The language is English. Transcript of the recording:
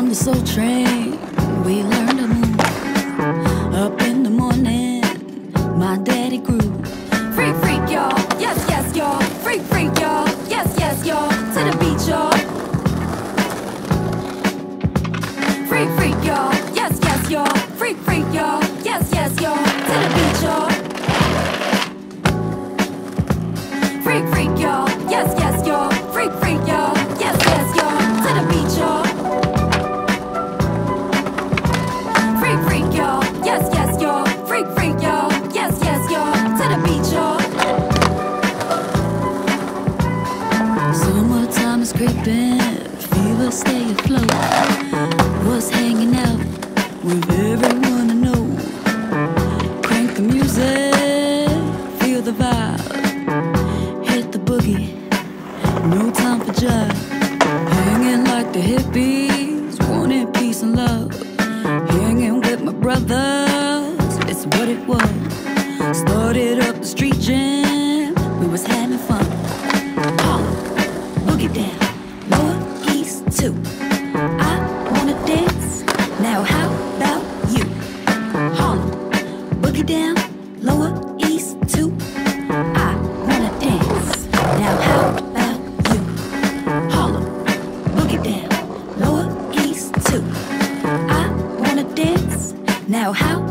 On the soul train, we learned to move. Up in the morning, my daddy grew. Freak, freak, y'all. Yes, yes, y'all. Freak, freak, y'all. Yes, yes, y'all. To the beach, y'all. Freak, freak, y'all. Yes, yes, y'all. Freak, freak, y'all. Yes, yes, y'all. To the beach, y'all. Freak, freak, y'all. Yes, yes, y'all. Freak, freak, y'all. Yes, yes, y'all. To the beach, y'all. Freak, freak, y'all. Yes, yes, y'all. Freak, freak, y'all. Yes, yes, y'all. To the beach, y'all. Summertime is creeping, fever stay afloat. Was hanging out with everyone I know. Crank the music, feel the vibe. Hit the boogie, no time for jive. Hanging like the hippies, wanting peace and love. Hanging with my brothers, it's what it was. Started up the street jam, we was having fun. Holla, boogie down, lower east too. I wanna dance, now how about you? Holla, boogie down, lower east too. I wanna dance, now how about you? Holla, boogie down, lower east too. I wanna dance, now how